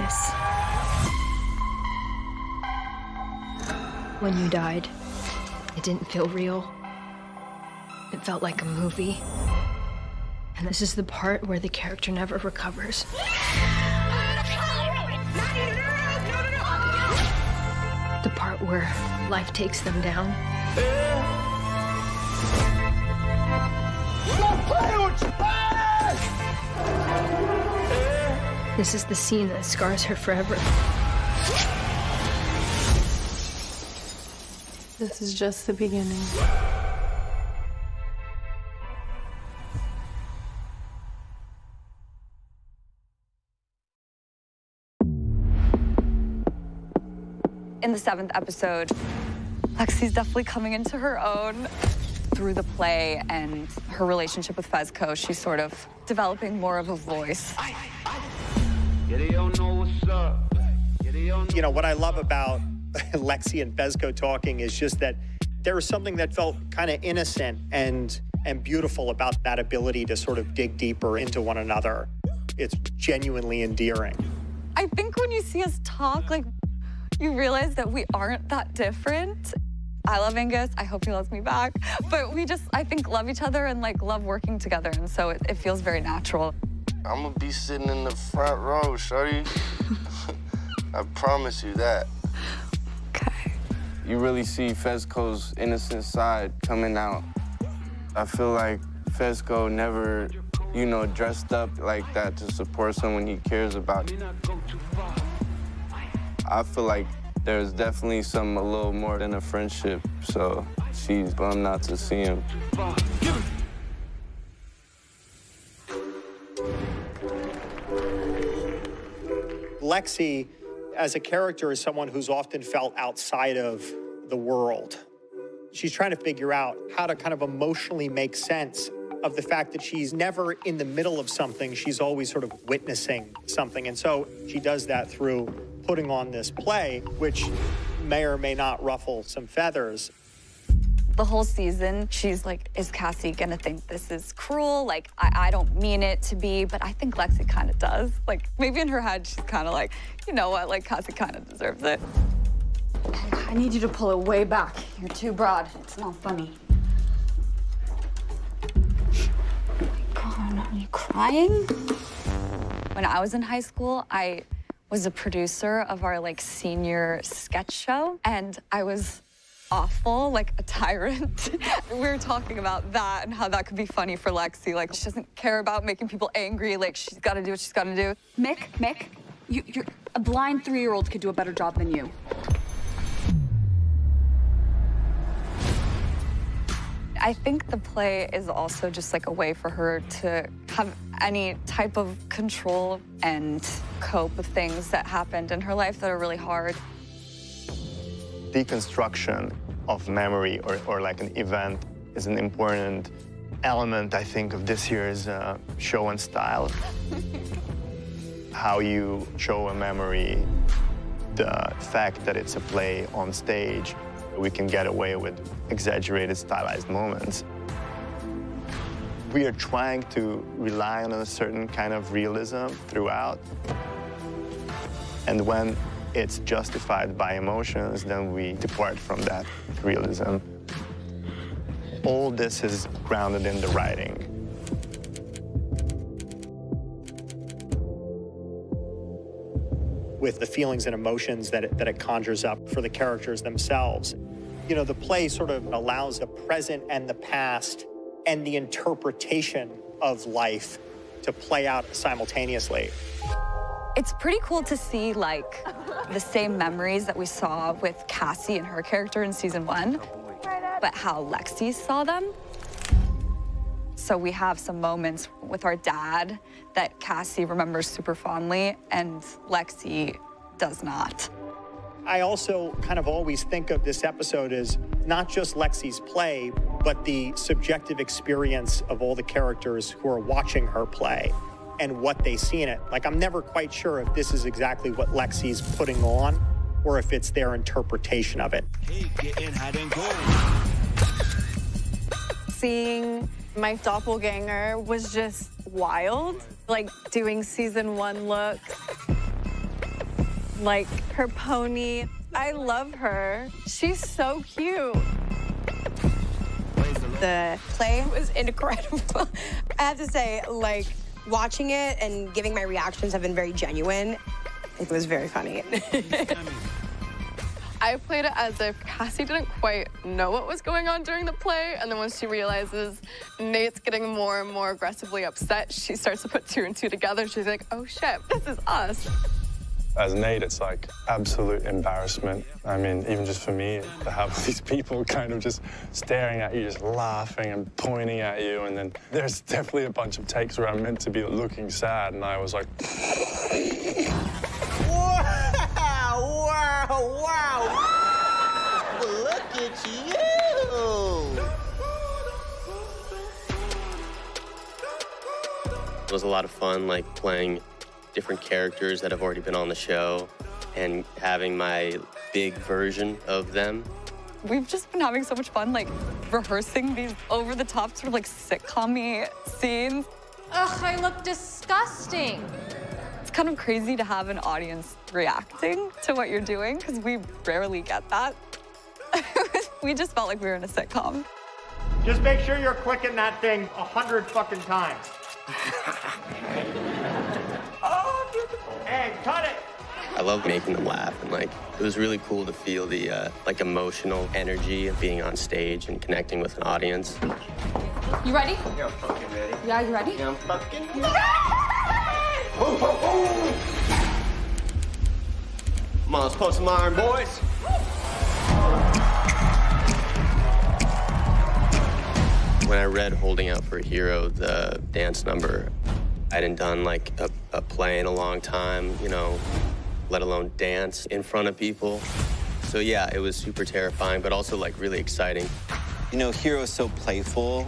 this. When you died, it didn't feel real. It felt like a movie. And this is the part where the character never recovers. The part where life takes them down. This is the scene that scars her forever. This is just the beginning. In the 7th episode, Lexi's definitely coming into her own. Through the play and her relationship with Fezco, she's sort of developing more of a voice. You know, what I love about Lexi and Fezco talking is just that there was something that felt kind of innocent and beautiful about that ability to sort of dig deeper into one another. It's genuinely endearing. I think when you see us talk, like, you realize that we aren't that different. I love Angus. I hope he loves me back. But we just, I think, love each other and, like, love working together. And so it feels very natural. I'm gonna be sitting in the front row, shorty. I promise you that. Okay. You really see Fezco's innocent side coming out. I feel like Fezco never, you know, dressed up like that to support someone he cares about. I feel like there's definitely a little more than a friendship, so she's bummed not to see him. Lexi, as a character, is someone who's often felt outside of the world. She's trying to figure out how to kind of emotionally make sense of the fact that she's never in the middle of something. She's always sort of witnessing something. And so she does that through putting on this play, which may or may not ruffle some feathers. The whole season, she's like, is Cassie gonna think this is cruel? Like, I don't mean it to be, but I think Lexi kind of does. Like, maybe in her head, she's kind of like, you know what, like, Cassie kind of deserves it. I need you to pull it way back. You're too broad. It's not funny. Oh my God, are you crying? When I was in high school, I was a producer of our, like, senior sketch show, and I was awful, like a tyrant. We were talking about that and how that could be funny for Lexi. Like, she doesn't care about making people angry. Like, she's got to do what she's got to do. Mick, you're a blind 3-year-old could do a better job than you. I think the play is also just like a way for her to have any type of control and cope with things that happened in her life that are really hard. Deconstruction of memory or like an event is an important element, I think, of this year's show and style. How you show a memory, the fact that it's a play on stage, we can get away with exaggerated, stylized moments. We are trying to rely on a certain kind of realism throughout. And when it's justified by emotions, then we depart from that realism. All this is grounded in the writing. With the feelings and emotions that it conjures up for the characters themselves. You know, the play sort of allows the present and the past and the interpretation of life to play out simultaneously. It's pretty cool to see, like, the same memories that we saw with Cassie and her character in season 1, but how Lexi saw them. So we have some moments with our dad that Cassie remembers super fondly, and Lexi does not. I also kind of always think of this episode as not just Lexi's play, but the subjective experience of all the characters who are watching her play and what they see in it. Like, I'm never quite sure if this is exactly what Lexi's putting on or if it's their interpretation of it. Seeing my doppelganger was just wild. Like, doing season 1 looks. Like her pony. I love her. She's so cute. The play was incredible. I have to say, like, watching it and giving my reactions have been very genuine. It was very funny. I played it as if Cassie didn't quite know what was going on during the play, and then when she realizes Nate's getting more and more aggressively upset, she starts to put 2 and 2 together. She's like, oh shit, this is us. As Nate, it's like absolute embarrassment. I mean, even just for me, to have these people kind of just staring at you, just laughing and pointing at you, and then there's definitely a bunch of takes where I'm meant to be looking sad, and I was like... Wow! Look at you! It was a lot of fun, like playing different characters that have already been on the show and having my big version of them. We've just been having so much fun, like, rehearsing these over-the-top sort of, like, sitcom-y scenes. Ugh, I look disgusting. It's kind of crazy to have an audience reacting to what you're doing, because we rarely get that. We just felt like we were in a sitcom. Just make sure you're clicking that thing 100 fucking times. Oh, beautiful. Hey, cut it. I love making them laugh, and like it was really cool to feel the like emotional energy of being on stage and connecting with an audience. You ready? Yeah, I'm fucking ready. Yeah, you ready? Yeah, I'm fucking ready. Ho, ho, ho. Come on, let's put some iron, boys. When I read Holding Out for a Hero, the dance number, I hadn't done like a play in a long time, you know, let alone dance in front of people. So yeah, it was super terrifying, but also like really exciting. You know, Hero is so playful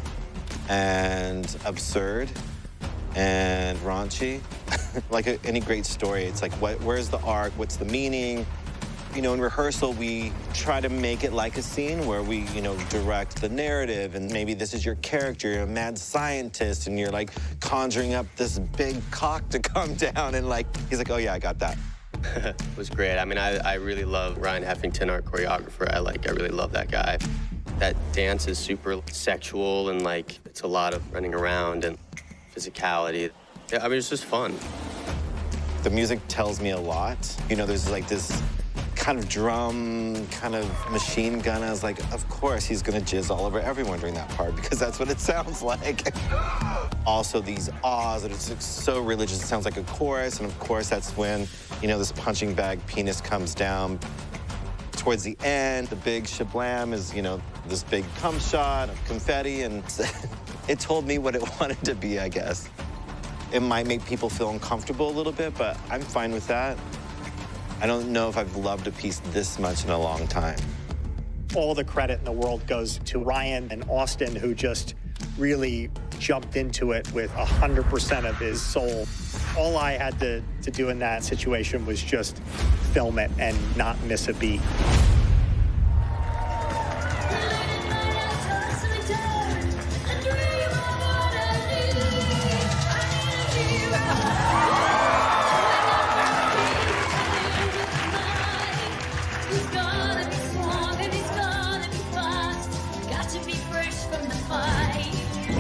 and absurd and raunchy. Like any great story, it's like, where's the arc? What's the meaning? You know, in rehearsal, we try to make it like a scene where we, you know, direct the narrative, and maybe this is your character, you're a mad scientist, and you're, like, conjuring up this big cock to come down, and, like, he's like, oh, yeah, I got that. It was great. I mean, I really love Ryan Heffington, our choreographer. I really love that guy. That dance is super sexual, and, like, it's a lot of running around and physicality. Yeah, I mean, it's just fun. The music tells me a lot. You know, there's, like, this kind of drum, kind of machine gun. I was like, of course he's gonna jizz all over everyone during that part because that's what it sounds like. Also these ahs, that it's so religious, it sounds like a chorus, and of course that's when, you know, this punching bag penis comes down. Towards the end, the big shablam is, you know, this big cum shot of confetti, and it told me what it wanted to be, I guess. It might make people feel uncomfortable a little bit, but I'm fine with that. I don't know if I've loved a piece this much in a long time. All the credit in the world goes to Ryan and Austin, who just really jumped into it with 100% of his soul. All I had to do in that situation was just film it and not miss a beat.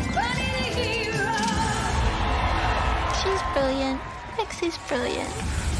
She's brilliant. Lexi's brilliant.